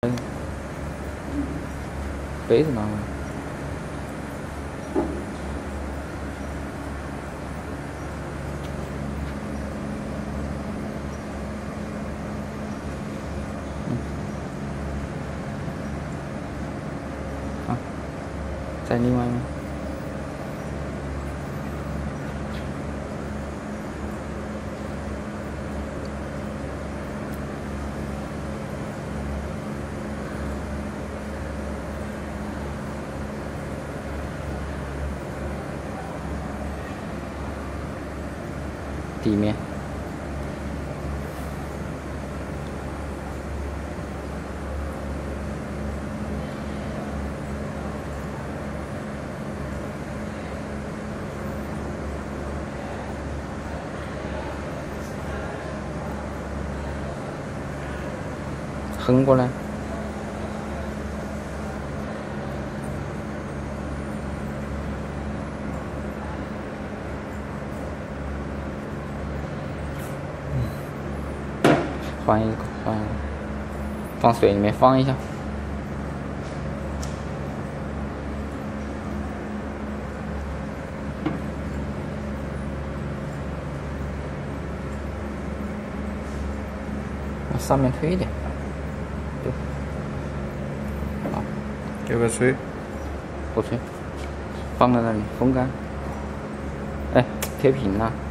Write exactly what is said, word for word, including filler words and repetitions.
嗯，杯子拿来。嗯。啊，再另外一面。底面，横过来。换一个，换一个，放水里面放一下。往上面推一点。对。好， 给个吹。 不吹，放在那里风干。哎，贴平了。